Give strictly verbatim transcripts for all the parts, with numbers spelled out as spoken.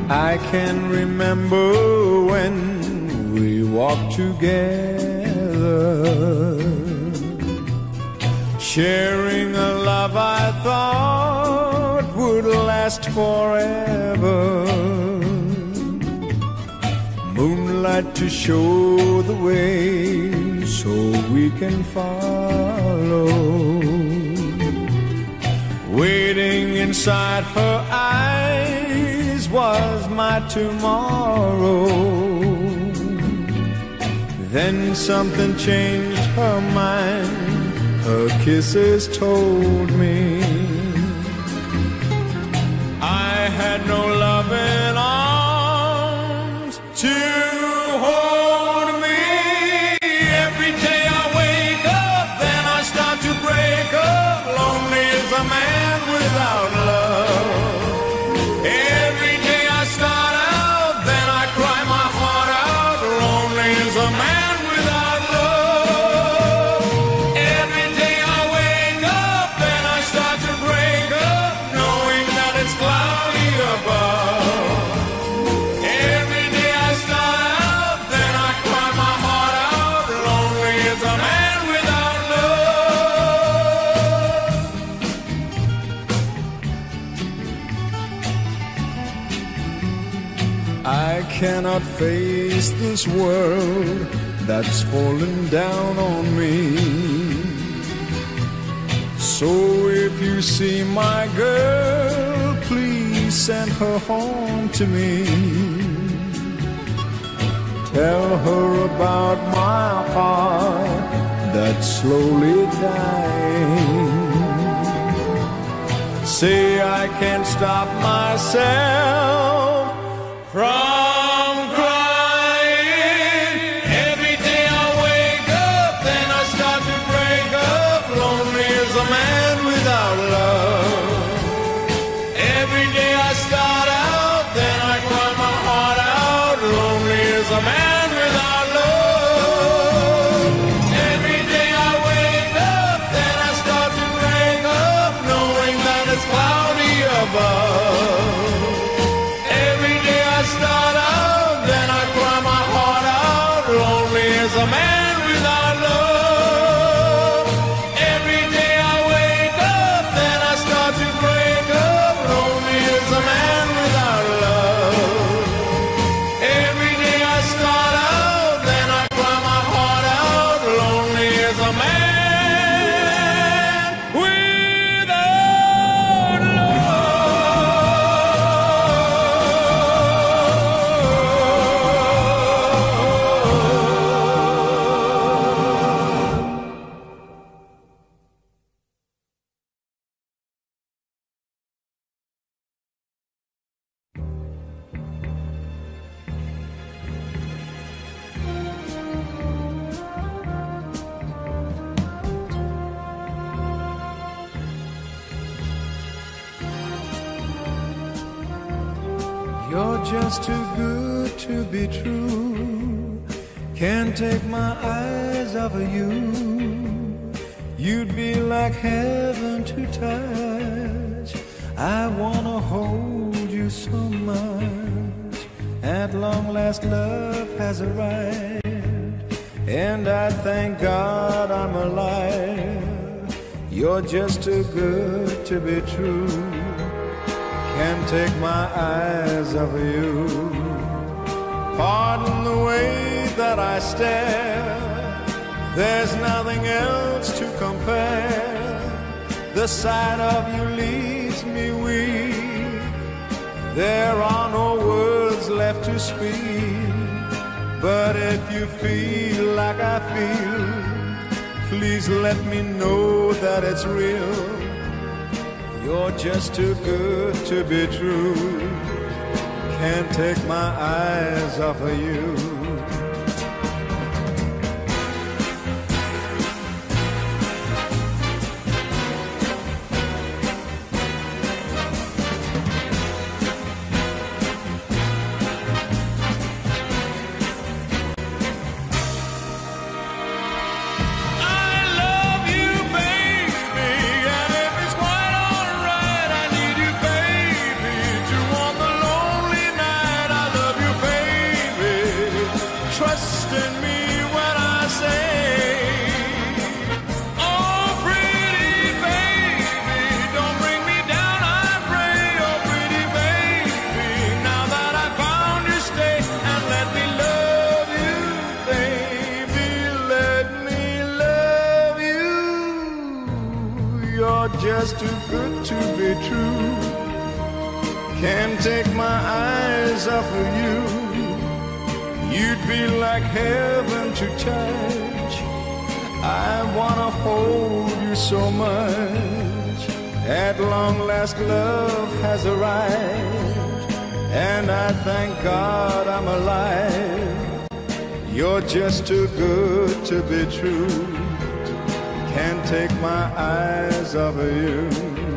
I can remember when we walked together, sharing a love I thought would last forever. Moonlight to show the way so we can follow. Waiting inside her eyes was my tomorrow. Then something changed her mind. Her kisses told me I had no loving arms to hold me. Every day I wake up, then I start to break up. Lonely as a man without love. Every day I start out, then I cry my heart out. Lonely as a man without love. Every day I wake up, then I start to break up, knowing that it's cloudy above. Every day I start out, then I cry my heart out. Lonely as a man without love. I cannot face this world that's fallen down on me. So if you see my girl, please send her home to me. Tell her about my heart that's slowly dying. Say I can't stop myself from crying. Every day I wake up, then I start to break up. Lonely as a man without love. Every day I start out, then I cry my heart out. Lonely as a man without love. Every day I wake up, then I start to break up, knowing that it's cloudy above. Every day I start out, then I cry my heart out. Lonely as a man without love. Every day I wake up, then I start to break up. Lonely as a man without love. Every day I start out, then I cry my heart out. Lonely as a man without You're just too good to be true. Can't take my eyes off of you. You'd be like heaven to touch. I wanna hold you so much. At long last love has arrived, and I thank God I'm alive. You're just too good to be true. Can't take my eyes off of you. Pardon the way that I stare. There's nothing else to compare. The sight of you leaves me weak. There are no words left to speak. But if you feel like I feel, please let me know that it's real. You're just too good to be true. Can't take my eyes off of you. Night you're just too good to be true. Can't take my eyes off of you. You'd be like heaven to touch. I wanna hold you so much. At long last love has arrived, and I thank God I'm alive. You're just too good to be true. Can't take my eyes off of you.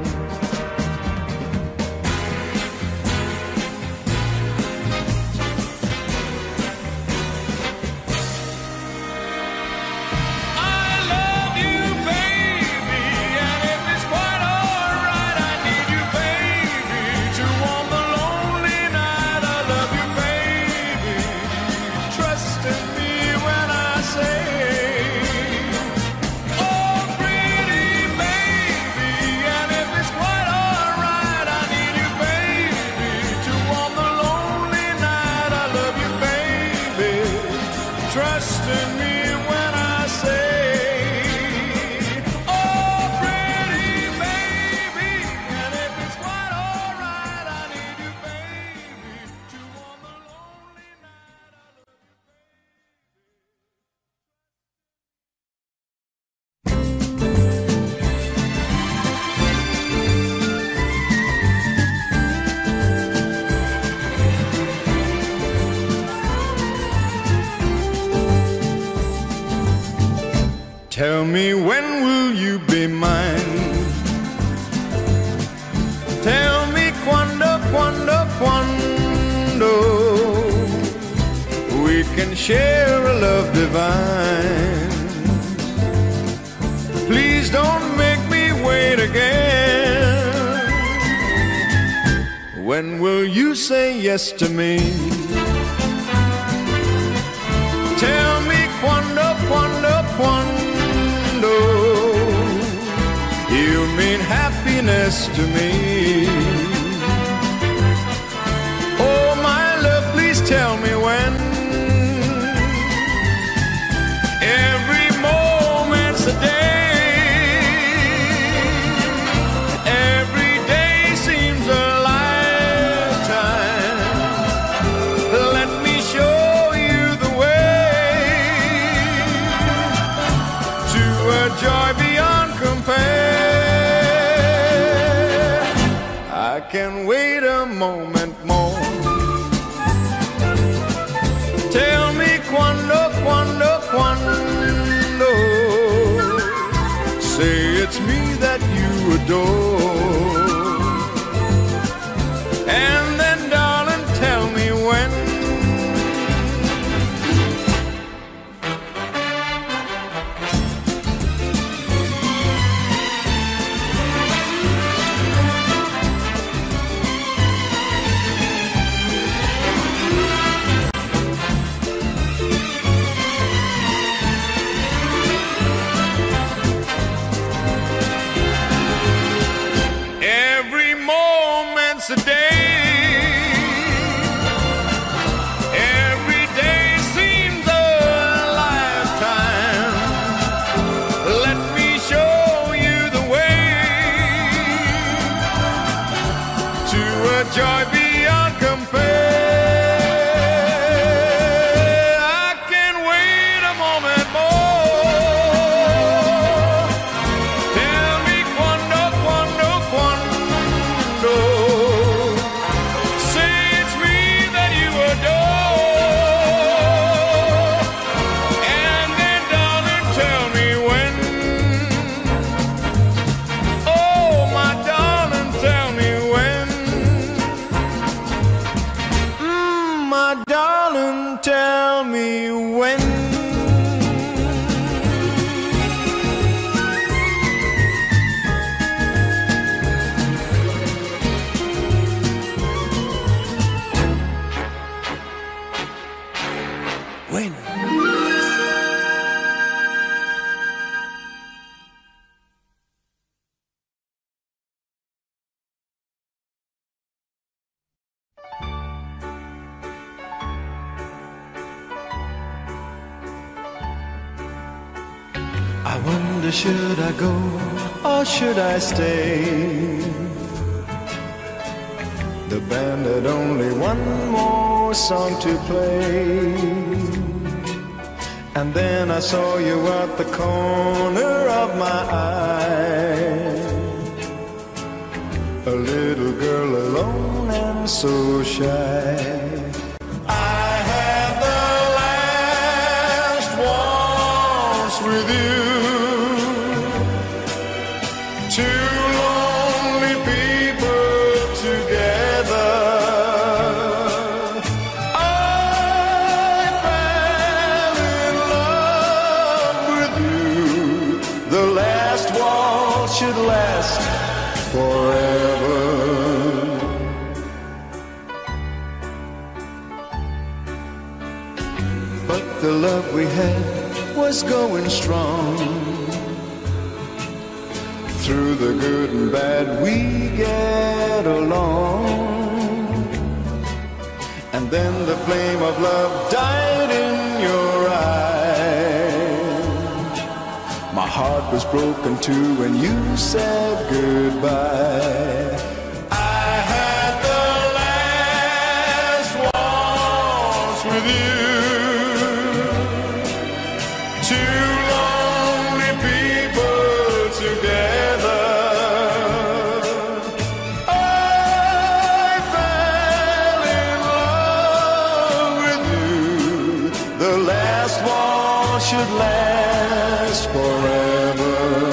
Trust in me when I say, oh, pretty baby, and if it's quite all right, I need you, baby, to warm the lonely night. I love Tell me, when will you be mine? Tell me quando, quando, quando we can share a love divine. Please don't make me wait again. When will you say yes to me? Tell me quando, quando, quando you mean happiness to me. Oh, my love, please tell me when. Every moment's a day. Every day seems a lifetime. Let me show you the way to a joy beyond compare. I can wait a moment more. Tell me quando, quando, quando say it's me that you adore. And then, darling, tell me when. A day, every day seems a lifetime. Let me show you the way to a joy beyond compare. I can wait a moment more. Tell me quando, quando, quando I wonder, should I go or should I stay? The band had only one more song to play. And then I saw you at the corner of my eye, a little girl alone and so shy. I had the last waltz with you, two lonely people together. I fell in love with you. The last waltz should last forever. But the love we had was going strong. Through the good and bad we get along. And then the flame of love died in your eyes. My heart was broken too when you said goodbye. I had the last waltz with you, two lonely people together. I fell in love with you. The last waltz should last forever.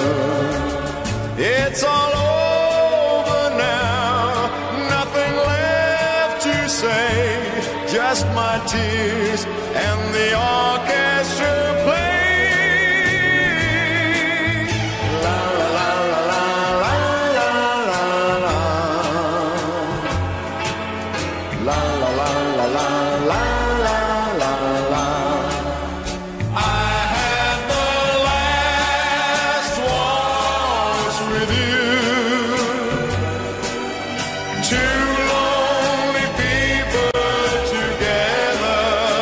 It's all over now, nothing left to say, just my tears and the orchestra play. La la la la la la la la. La la la la la la la la la. I had the last waltz with you, two lonely people together.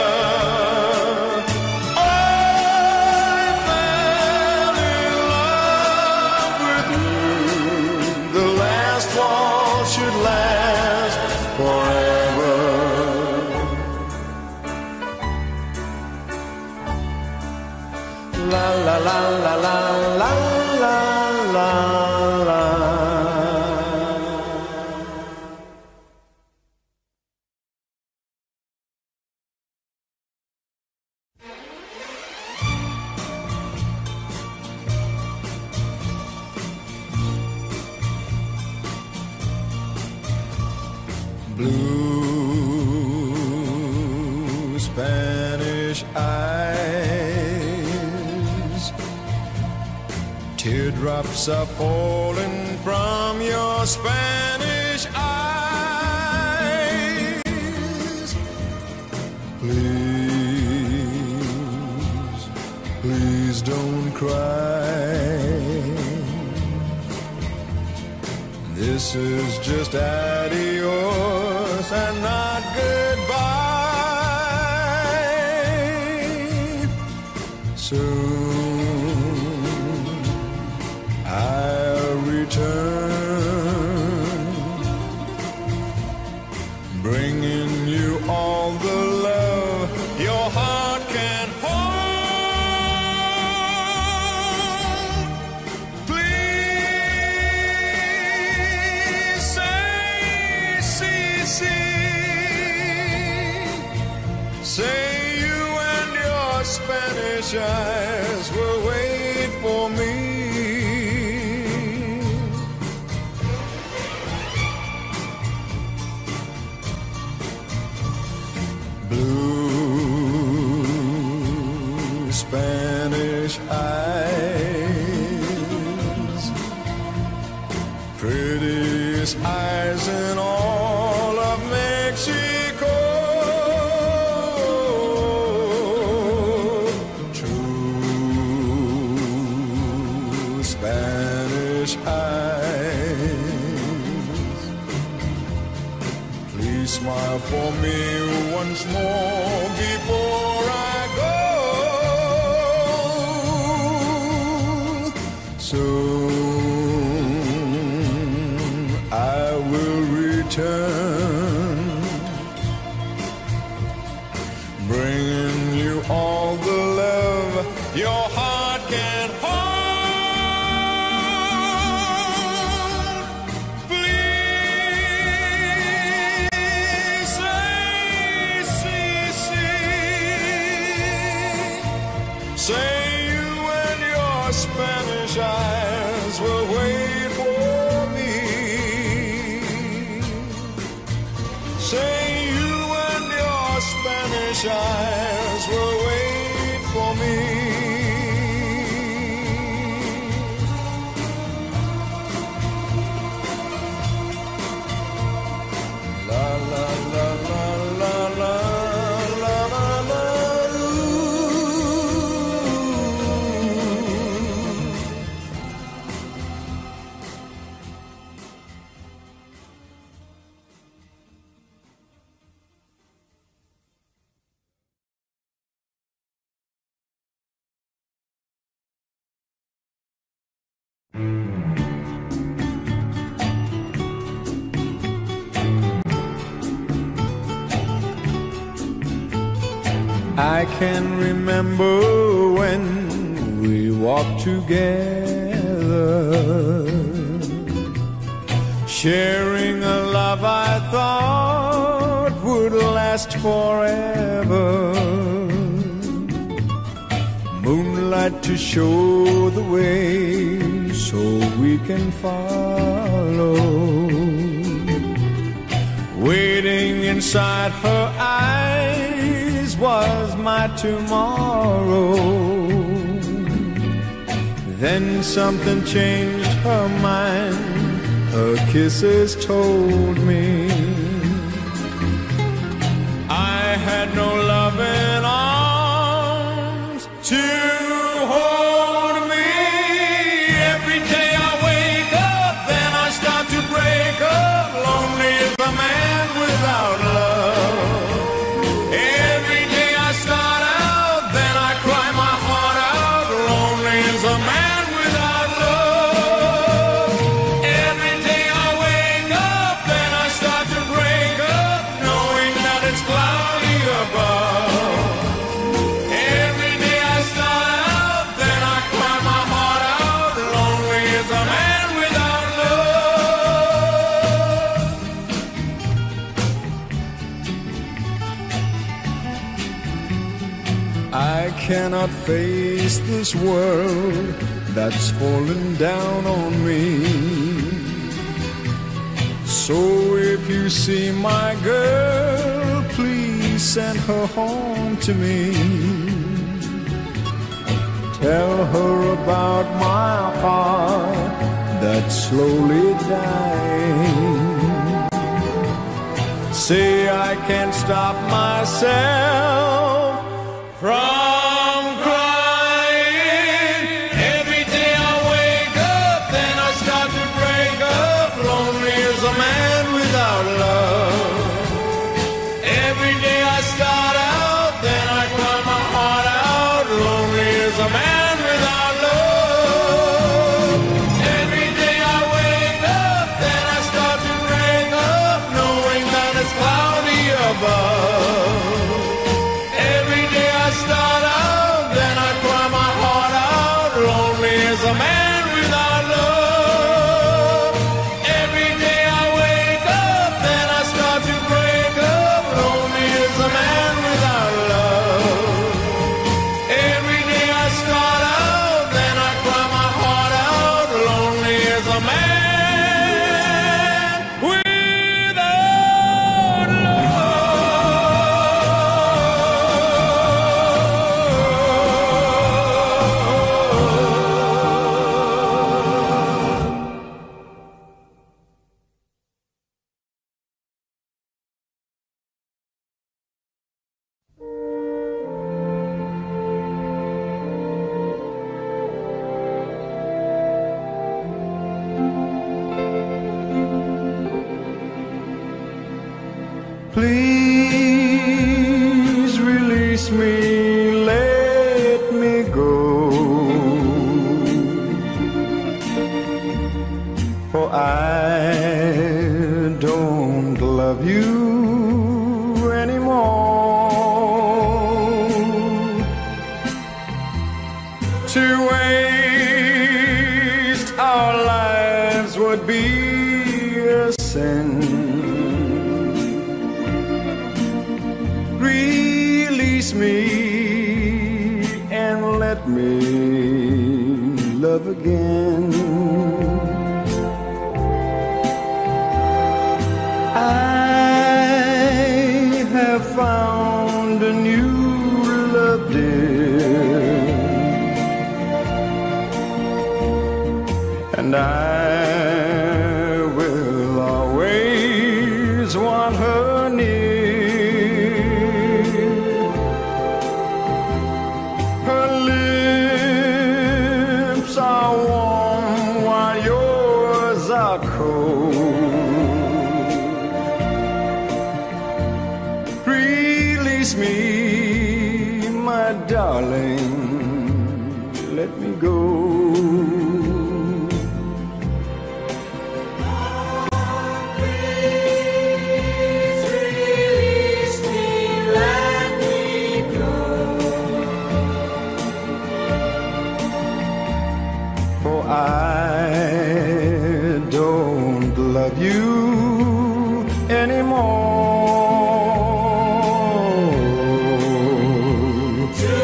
I fell in love with you. The last waltz should last forever. La la la la la la la la la. Blue Spanish eyes, teardrops are falling from your Spanish eyes. Please, please don't cry. This is just adios and not goodbye. Soon I'll return, bringing you all the love your heart can hold. Please say, see, see, say you and your Spanish eyes will wait for me. Blue Spanish eyes, prettiest eyes in all of Mexico. True Spanish eyes, please smile for me once more before I go. can't hold. Please say, see, see. Say you and your Spanish eyes will wait for me. Say you and your Spanish eyes will wait for me. La la la la la la la la la. I can remember when we walked together, sharing a love I thought would last forever. Moonlight to show the way so we can follow. Waiting inside her eyes was my tomorrow. Then something changed her mind. Her kisses told me I had no loving arms to hold me. Every day I wake up, then I start to break up. Lonely as a man without love. Every day I start out, then I cry my heart out. Lonely as a man without love. Every day I wake up, then I start to break up, knowing that it's cloudy above. Every day I start out, then I cry my heart out. Lonely as a man without love. I cannot face this world that's fallen down on me. So if you see my girl, please send her home to me. Tell her about my heart that's slowly dying. Say I can't stop myself from crying. Every day I wake up, then I start to break up. Lonely as a man without love. Every day I start out, then I cry my heart out. Lonely as a man without love. Every day I wake up, then I start to break up, knowing that it's cloudy above. Every day I start out, then I cry my heart out. Lonely as a man without love. Every day I wake up, then I start to break up. Lonely as a man without love. Every day I start out, then I cry my heart out. Lonely as a man without Please release me, let me go. For I don't love you anymore. To waste our lives would be a sin. Release me and let me love again. I have found a new love, dear, and I will always want her near. Her lips are warm while yours are cold. Release me, my darling, let me go. I don't love you anymore. To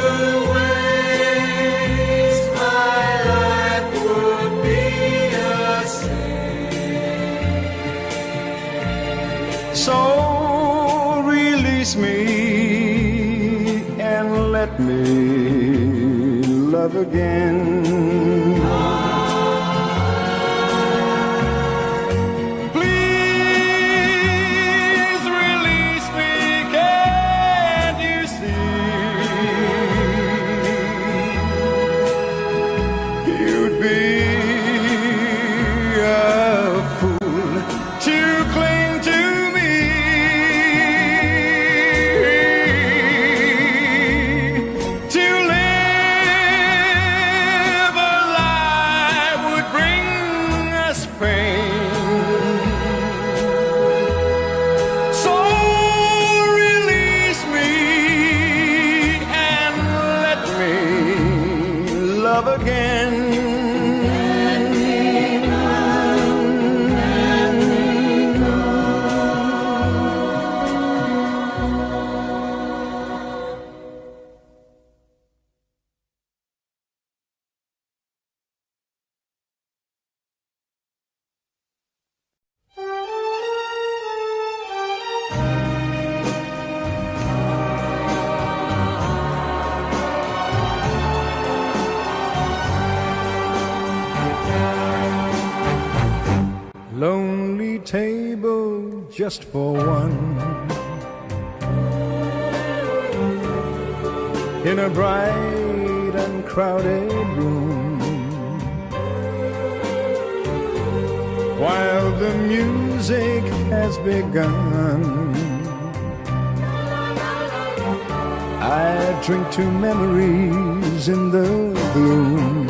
waste my life would be a sin. So release me and let me love again. Lonely table just for one, in a bright and crowded room, while the music has begun. I drink to memories in the gloom.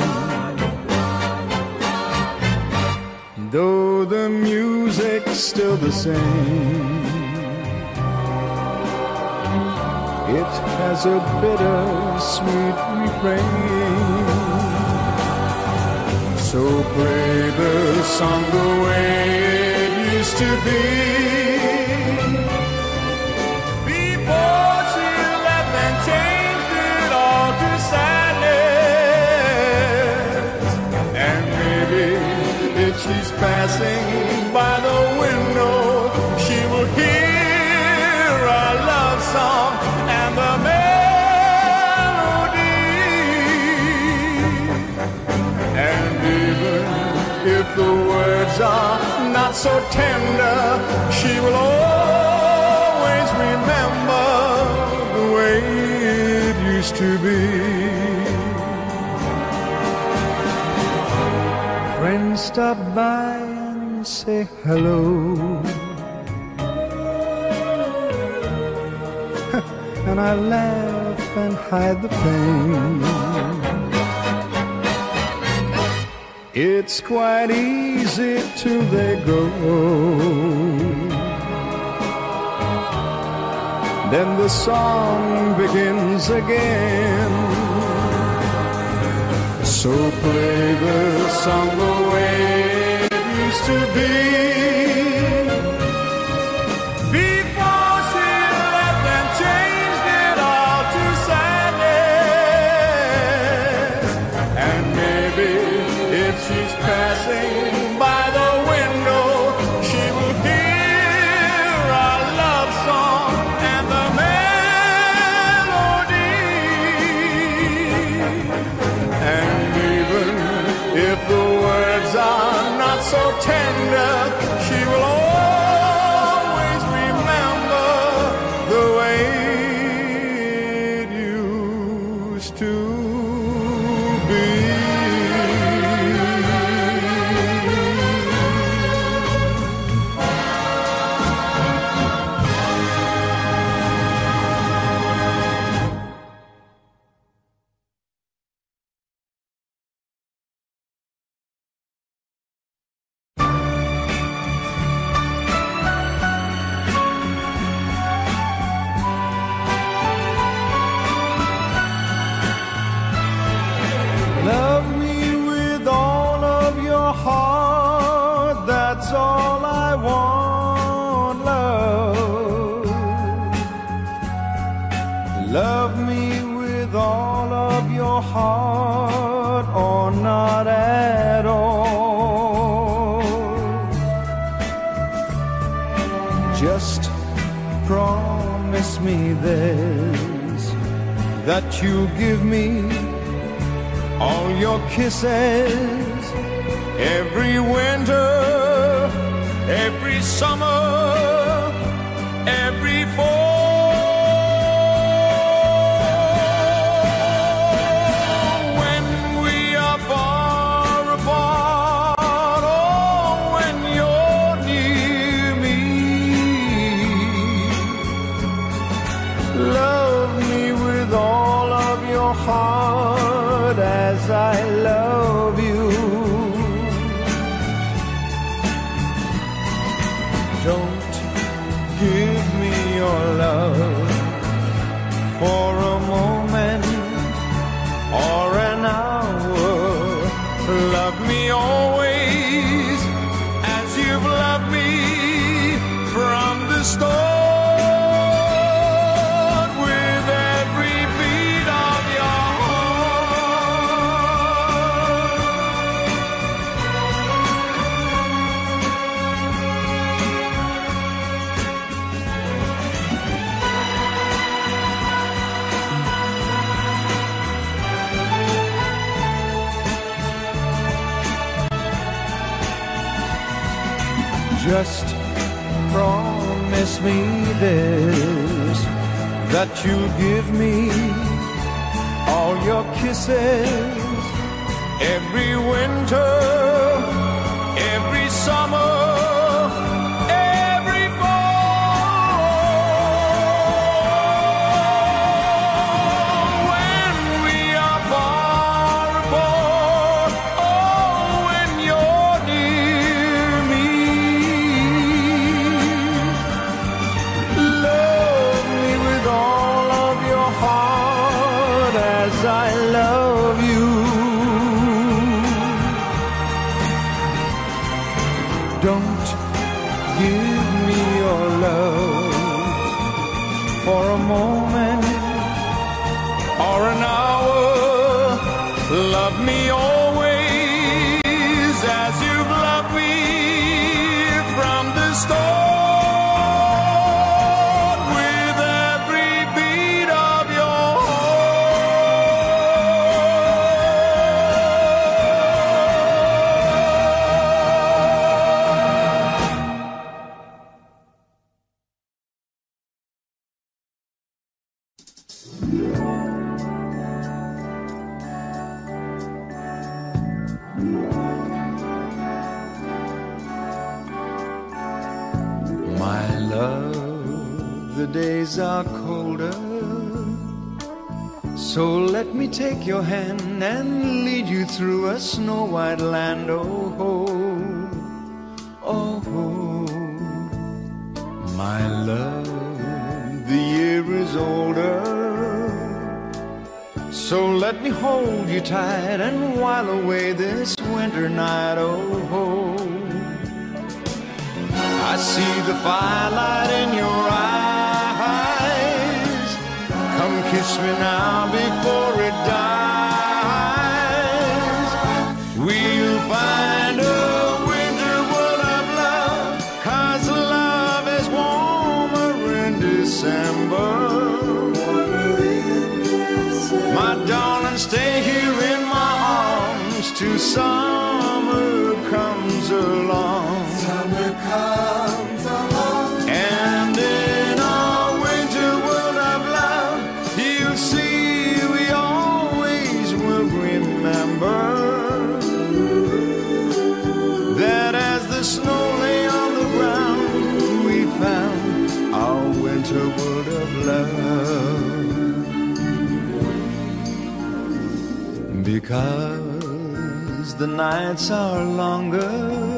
Though the music's still the same, it has a bitter-sweet refrain. So play the song the way it used to be, before she left and changed it all to sadness. And maybe if she's passing by the window, she will hear our love song and the melody. And even if the words are not so tender, she will always remember the way it used to be. Friends stop by and say hello, and I laugh and hide the pain. It's quite easy till they go, then the song begins again. So play the song the way it used to be. Before she left and changed it all to sadness. And maybe if she's passing by the window, she will hear our love song and the melody. And even if the words are not so tender, she will always remember the way it used to be. Love me with all of your heart, that's all I want, love. Love me with all of your heart, or not at all. Just promise me this, that you'll give me all your kisses, every winter, every summer, every fall. When we are far apart, or when you're near me, love me with all of your heart as I love you. Don't give me your love for a moment or an hour. Love me always as you've loved me from the start. Just promise me this, that you'll give me all your kisses, every winter, every summer, every fall. When we are far apart, oh, when you're near me, love me with all of your heart as I love you. Don't give me your love for a moment or an hour. Love me always as you've loved me from the start, with every beat of your My love, the days are colder, so let me take your hand and lead you through a snow-white land. Oh, oh, oh, oh, my love, the year is older, So let me hold you tight and while away this winter night. Oh, oh. I see the firelight in your eyes. Come kiss me now before it dies. We'll find a winter world of love, 'cause love is warmer in December. My darling, stay here in my arms till summer comes along. Summer comes along. And in our winter world of love, you'll see we always will remember that as the snow lay on the ground, we found our winter world of love. Because the nights are longer,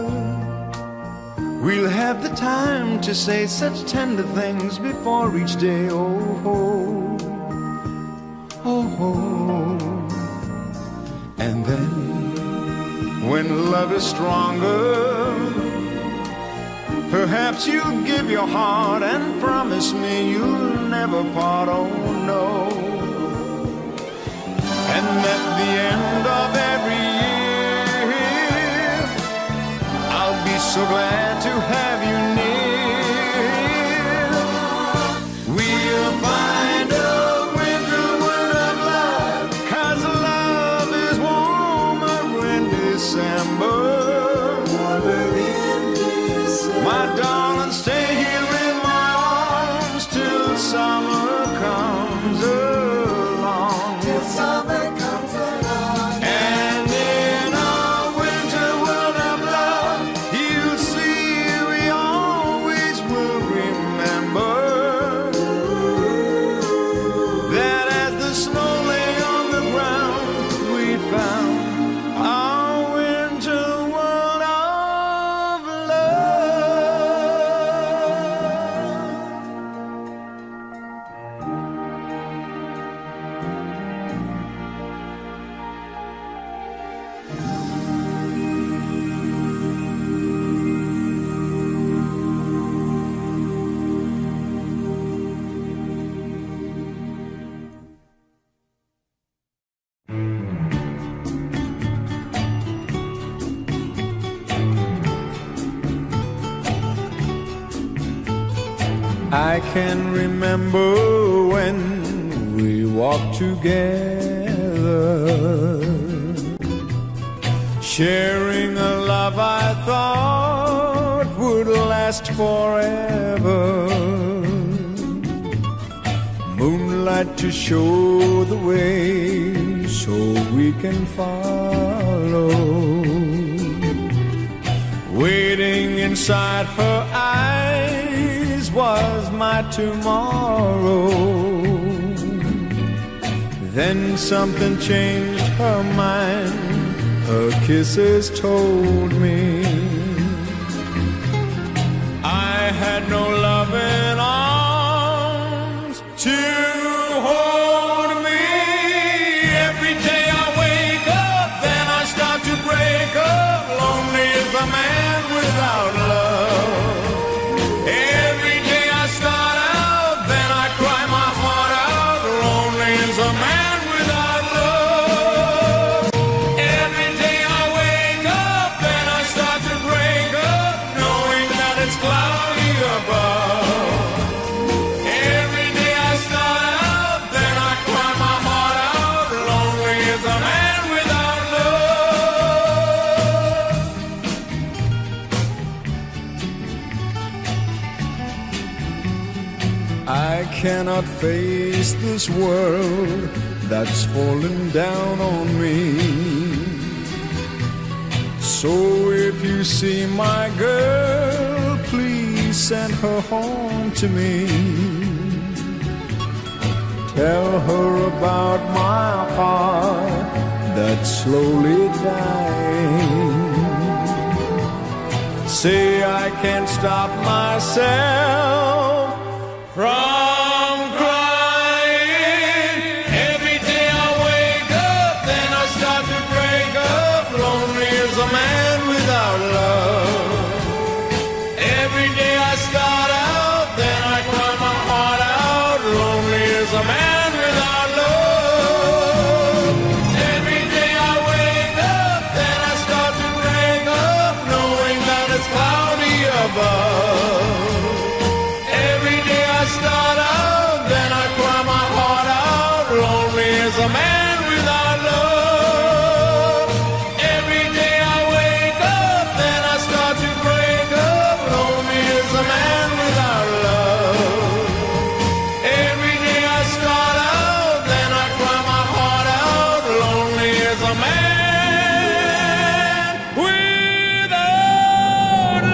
we'll have the time to say such tender things before each day. Oh, oh, oh, oh. And then, when love is stronger, perhaps you'll give your heart and promise me you'll never part. Oh, no. And at the end of every year, I'll be so glad to have you near. We'll find a winter world of love, 'cause love is warmer in December. My darling, stay here in my arms till summer comes along. Till summer comes along. And in our winter world of love, you'll see we always will remember that as the snow lay on the ground, we found our winter world of love. I can remember when we walked together, sharing a love I thought would last forever. Moonlight to show the way so we can follow. Waiting inside her eyes was my tomorrow. Then something changed her mind. Her kisses told me I had no loving arms to hold me. Every day I wake up, then I start to break up. Lonely is a man without love. Every day I start out, then I cry my heart out. Lonely is a man without love. Every day I wake up, then I start to break up, knowing that it's cloudy above. Every day I start out, then I cry my heart out. Lonely is a man without love. I cannot face this world that's fallen down on me. So if you see my girl, please send her home to me. Tell her about my heart that's slowly dying. Say I can't stop myself from crying. Every day I wake a man without love. Every day I start out, then I cry my heart out. Lonely as a man without love. Every day I wake up, then I start to break up, knowing that it's cloudy above. Every day I start out, then I cry my heart out. Lonely as a man without love. Every day I wake up, then I start to break up. Lonely as a man without love. Every day I start out, then I cry my heart out. Lonely as a man without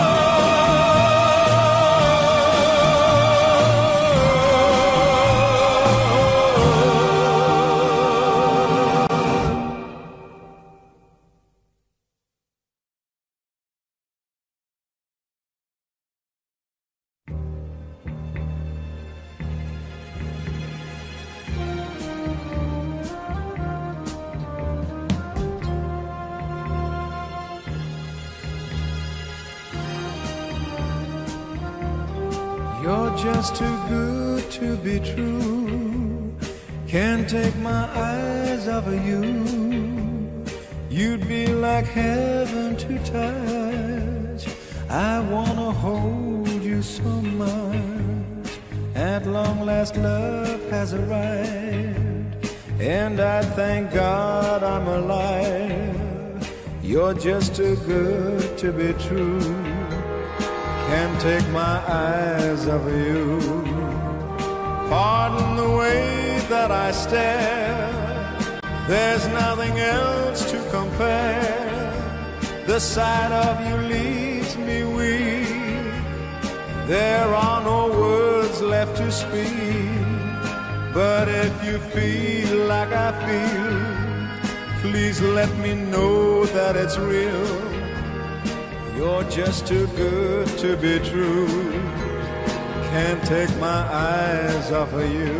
You're just too good to be true. Can't take my eyes off of you. You'd be like heaven to touch. I wanna hold you so much. At long last love has arrived, and I thank God I'm alive. You're just too good to be true. Can't take my eyes off of you. Pardon the way that I stare. There's nothing else to compare. The sight of you leaves me weak. There are no words left to speak. But if you feel like I feel, please let me know that it's real. You're just too good to be true. Can't take my eyes off of you.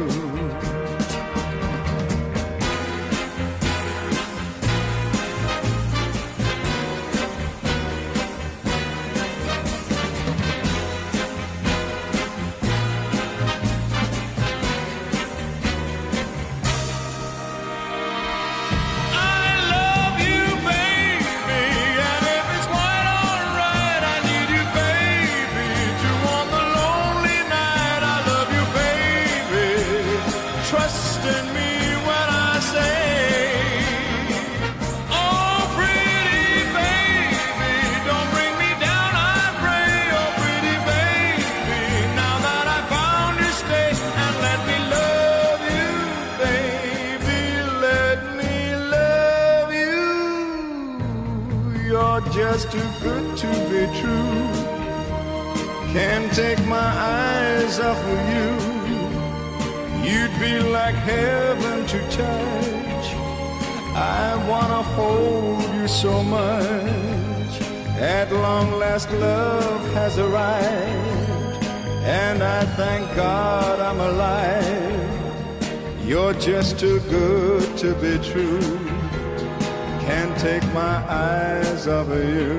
Trust in me when I say, oh pretty baby, don't bring me down, I pray. Oh pretty baby, now that I found you, stay and let me love you, baby, let me love you. You're just too good to be true. Can't take my eyes off of you. You'd be like heaven to touch. I wanna hold you so much. At long last love has arrived, and I thank God I'm alive. You're just too good to be true. Can't take my eyes off of you.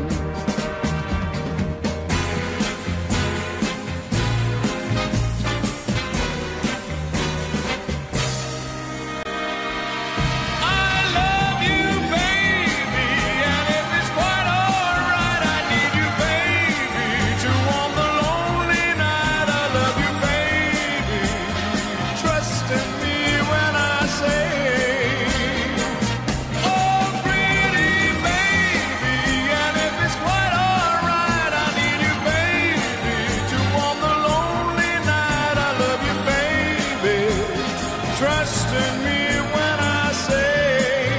Trust in me when I say,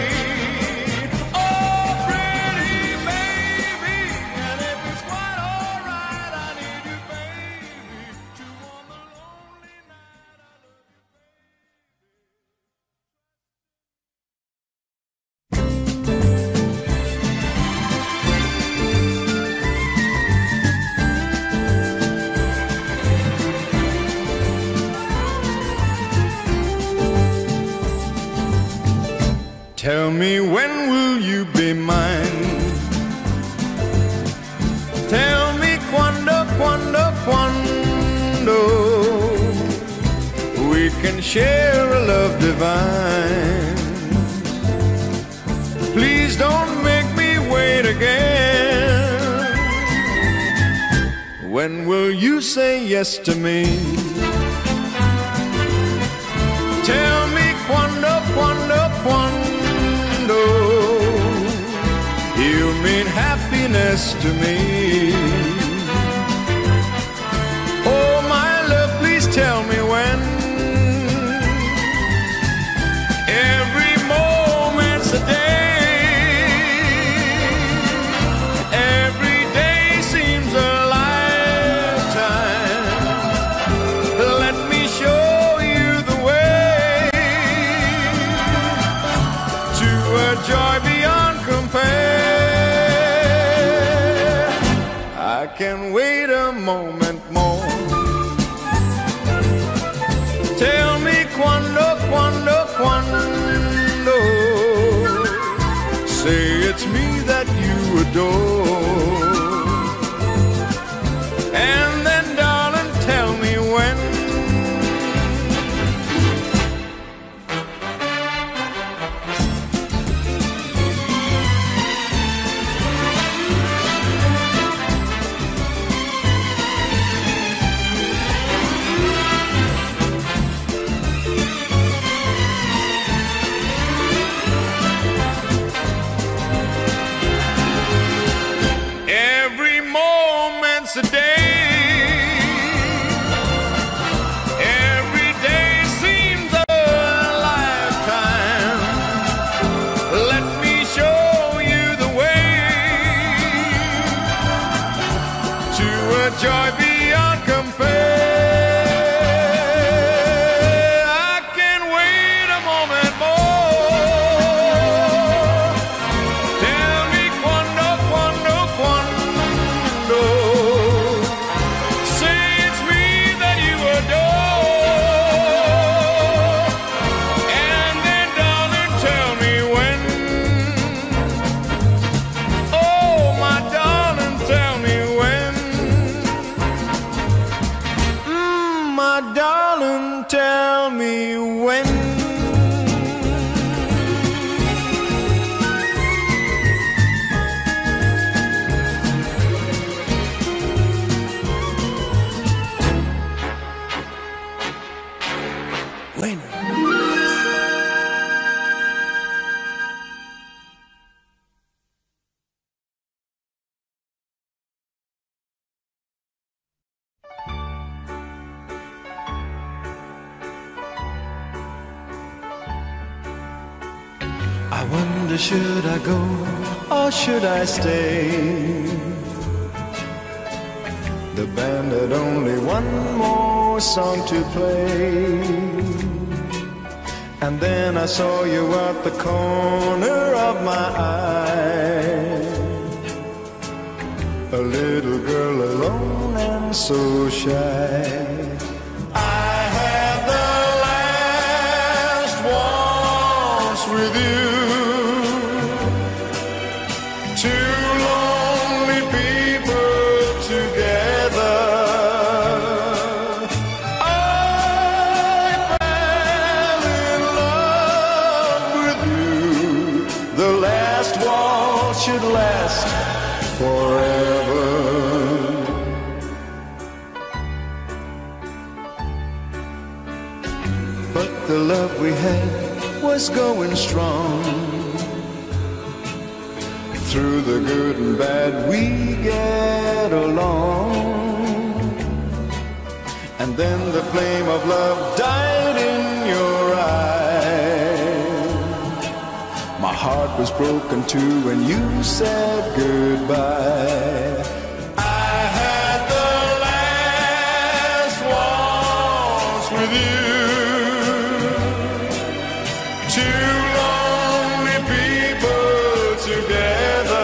oh pretty baby, and if it's quite alright, I need you baby, to warm the lonely night. I love you Tell me, when will you be mine? share a love divine. Please don't make me wait again. When will you say yes to me? Tell me quando, quando, quando you mean happiness to me. Oh my love, please tell me when. Every moment's a day, every day seems a lifetime. Let me show you the way to a joy beyond compare. I can wait a moment more. Tell me quando, quando, quando. Say it's me that you adore. And then, darling, tell me when. Every moment's a day, every day seems a lifetime. Let me show you the way to a joy beyond compare. I can wait a moment more. Tell me quando, quando, quando. Say it's me that you adore. And then, darling, tell me when. Oh, my darling, tell me when. Mm, my darling, tell me when. When? I wonder, should I go or should I stay? The band had only one more song to play. And then I saw you at the corner of my eye. A little girl alone and so shy. I had the last waltz with you. Two lonely people together. I fell in love with you. The last waltz should last forever. But the love we had was going strong. Through the good and bad we get along. And then the flame of love died in your eyes. My heart was broken too when you said goodbye. I had the last waltz with you. Two lonely people together.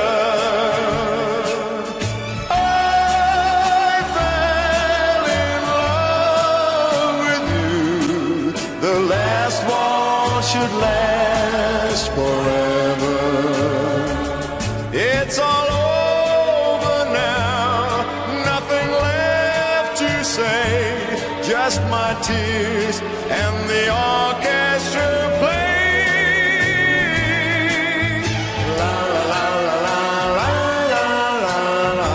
I fell in love with you. The last waltz should last forever. It's all over now, nothing left to say. Just my tears and the orchestra played. La la la la la la la la la.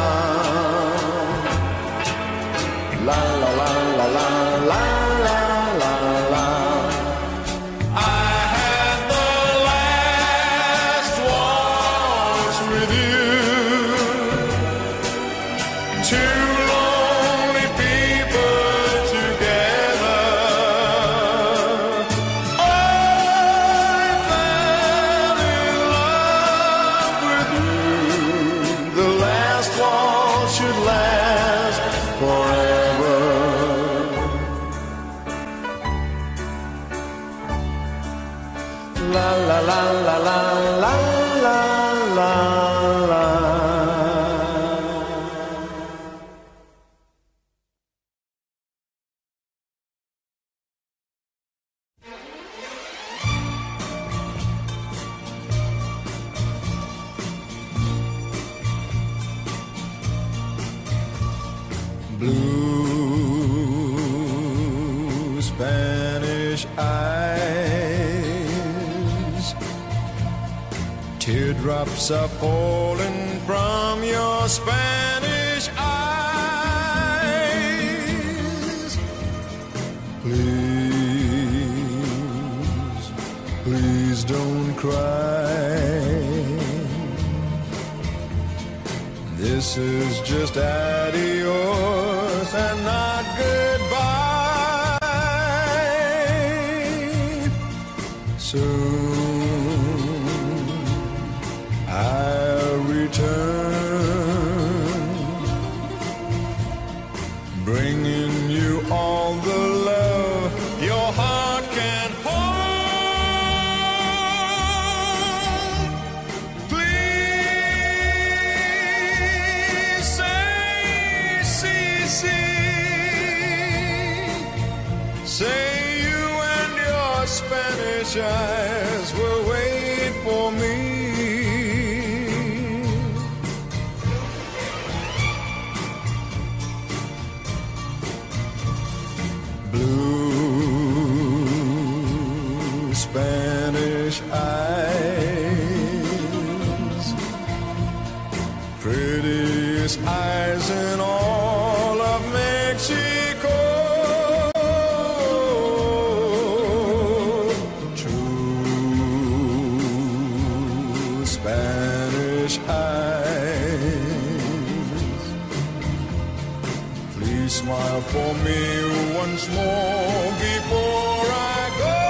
La la la la la la la la la. I had the last waltz with you. Two lonely people together. I fell in love with you. The last waltz should last forever. La la la la la la la la la. Blue Spanish eyes, teardrops are falling from your Spanish eyes. Please, please don't cry. This is just adios and not goodbye. Soon I'll return, bringing you all the love your heart can hold. Please say, see, see, say you and your Spanish eyes will wait for me. Blue Spanish eyes, prettiest eyes in all of Mexico. True Spanish eyes, please smile for me once more before I go.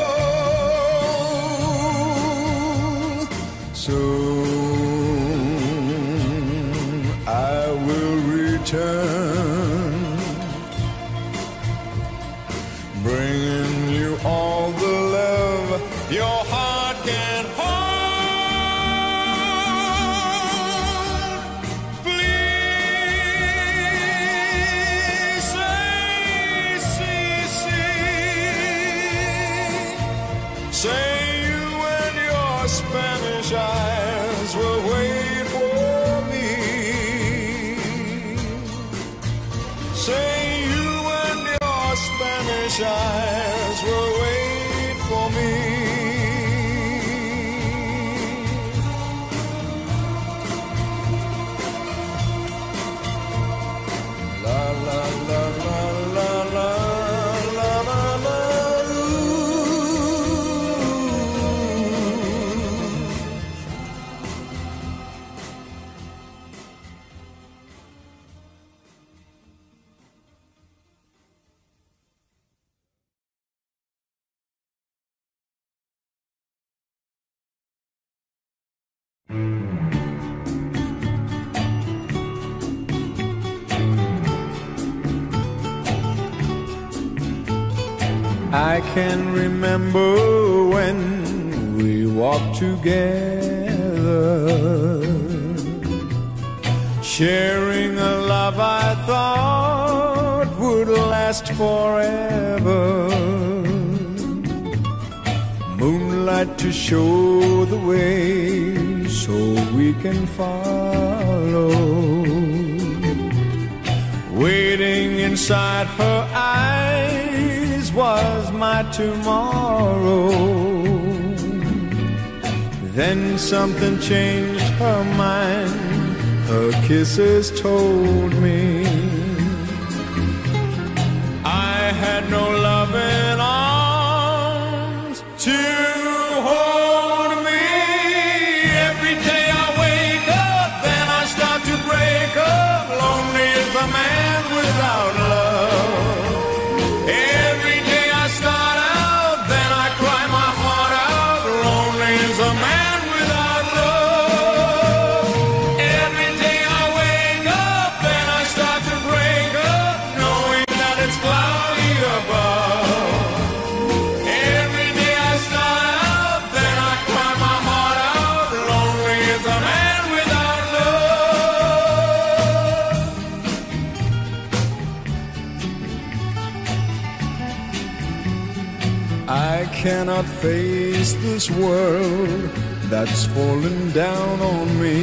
Soon I will return, bringing you all the love your heart can hold. Please say, see, see, say you and your Spanish eyes will wait for me. Say you and your Spanish eyes will wait for me. La la la la la la la la la. I can remember when we walked together, sharing a love I thought would last forever. Moonlight to show the way so we can follow. Waiting inside her eyes was my tomorrow. Then something changed her mind. Her kisses told me I had no loving arms to hold me. Every day I wake up, then I start to break up. Lonely as a man without love. Every day I start out, then I cry my heart out. Lonely as a man without love. Every day I wake up, then I start to break up, knowing that it's cloudy above. Every day I start out, then I cry my heart out. Lonely as a man without love. I cannot face this world that's fallen down on me.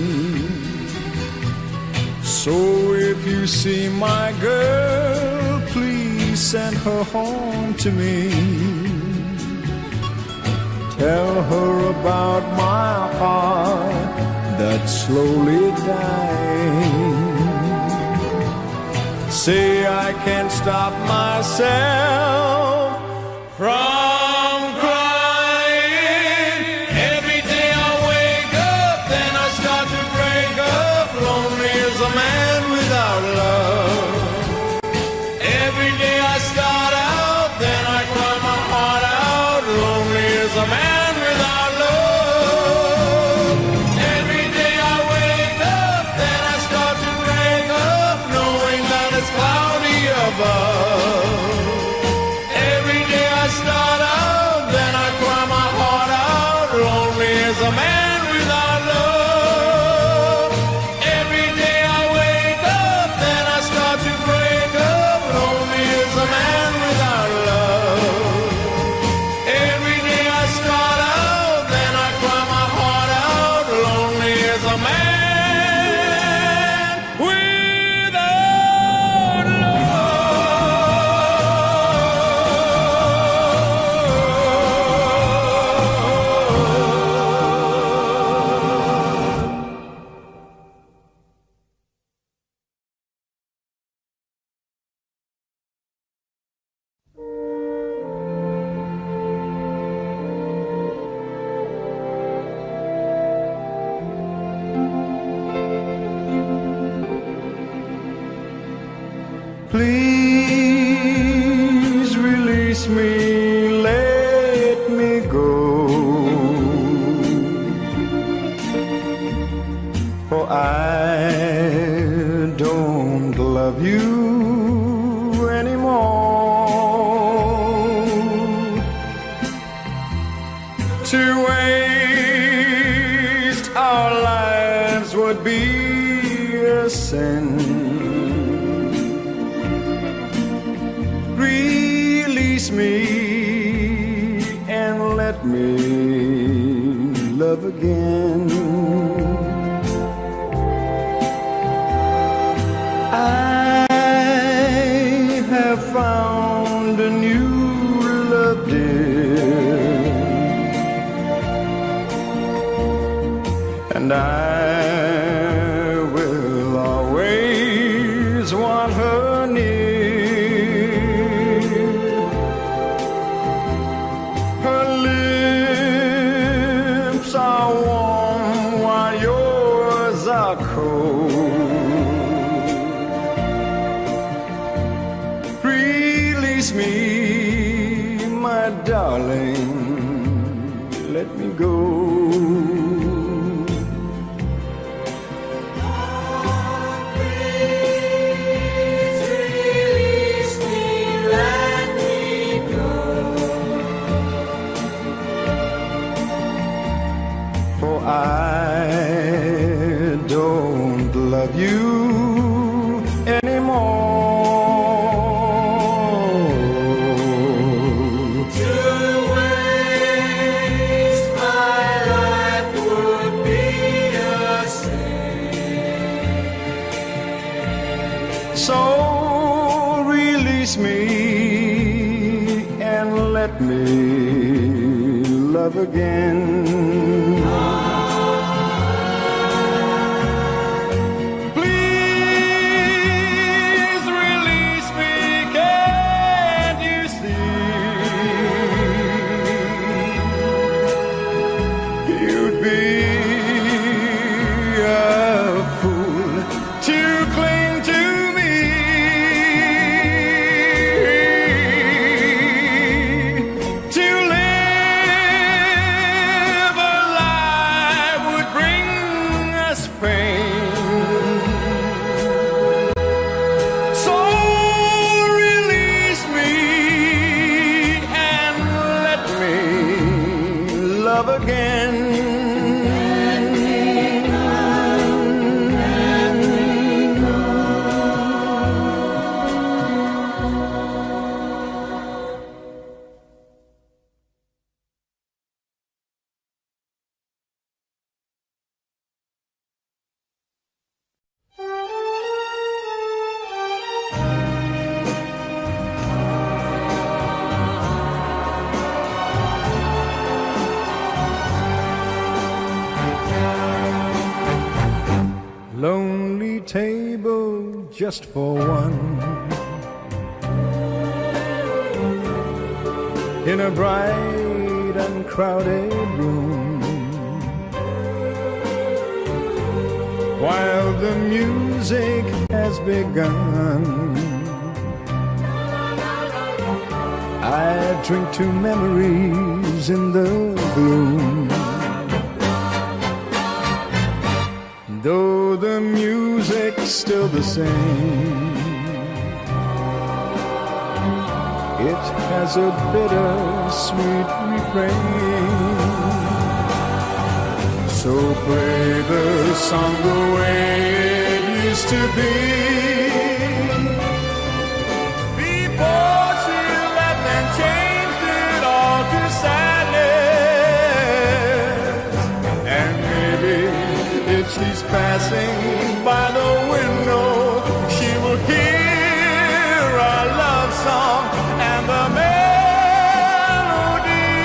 So if you see my girl, please send her home to me. Tell her about my heart that's slowly dying. Say I can't stop myself from crying. Every day I wake up, then I start to break up. Lonely as a man without love. Every day I start out, then I cry my heart out. Lonely as a man without love. Every day I wake up, then I start to break up, knowing that it's cloudy above. Every day I start out, then I cry my heart out. Lonely as a man without love. Every day I wake up, then I start to break up. Lonely as a man without love. Every day I start out, then I cry my heart out. Lonely as a man without Please release me, let me go. For I don't love you anymore. To waste our lives would be a sin. Release me and let me love again. I have found a new love, dear, and I will always want her near. Her lips are warm while yours are cold. Release me, my darling, let me go. I don't love you anymore. To waste my life would be a sin. So release me, let me love again. Please release me, can't you see? You'd be a fool to cling to me. To live a life would bring us pain. So release me and let me love again. Lonely table just for one, in a bright and crowded room, while the music has begun. I drink to memories in the gloom. Though the music's still the same, it has a bitter sweet refrain. So play the song the way it used to be, before she left and changed it all to sadness. And maybe if she's passing by the window, she will hear our love song and the melody.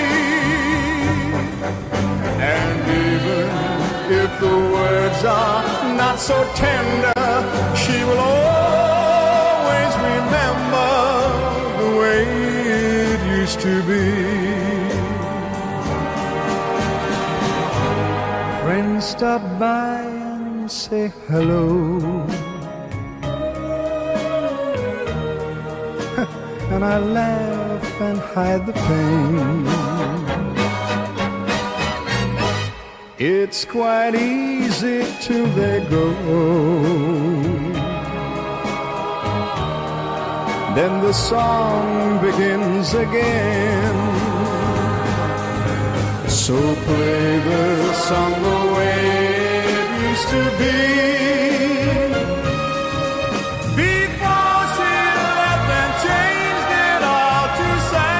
And even if the words are not so tender, she will always remember the way it used to be. Friends stop by and say hello, and I laugh and hide the pain. It's quite easy till they go, then the song begins again. So play the song the way it used to be, before she left and changed it all to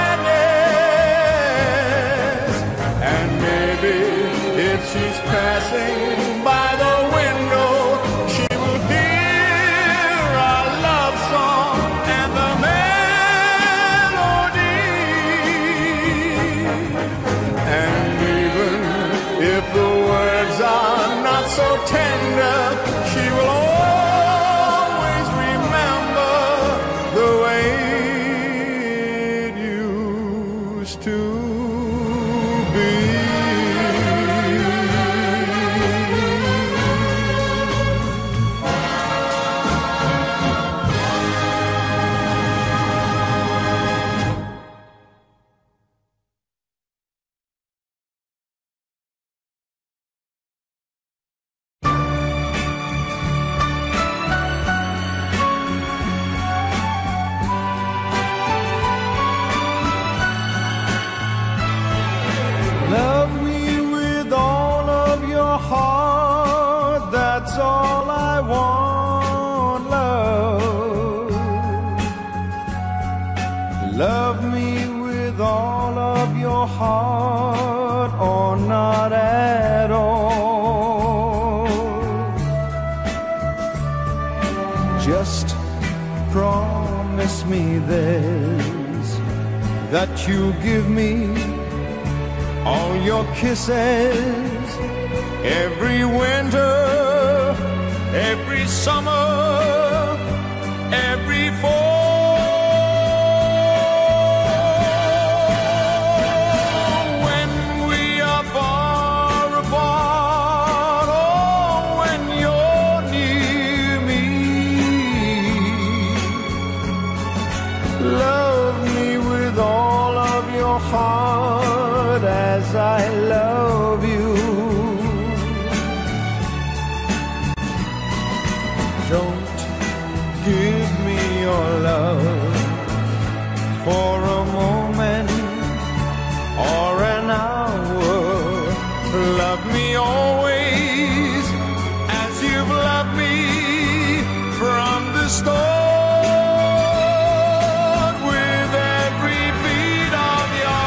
sadness. And maybe if she's passing by the window, she will hear our love song and the melody. And if the words are not so tender, she will always remember the way it used to be. Love me with all of your heart, that's all I want, love. Love me with all of your heart, or not at all. Just promise me there's that you give me, all your kisses, every winter, every summer, every fall. When we are far apart, or when you're near me, love me with all of your heart as I love you. Don't give me your love for a moment or an hour. Love me always as you've loved me from the start, with every beat of your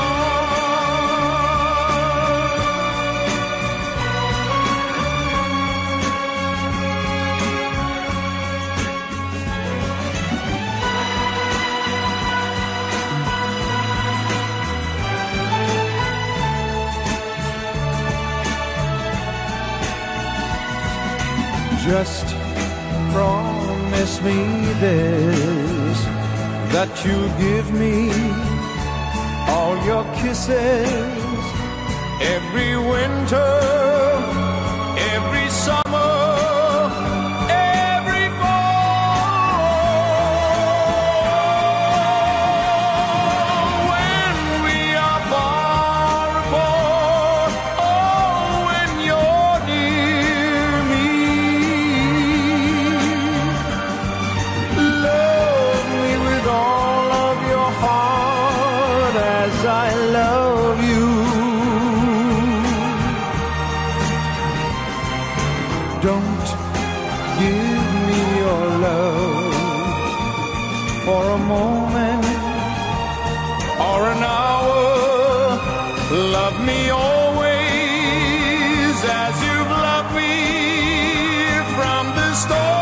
Just promise me this, that you'll give me all your kisses, every winter, every summer, every fall. When we are far apart, oh, when you're near me, love me with all of your heart as I love you. Don't give me your love for a moment or an hour. Love me always as you've loved me from the start.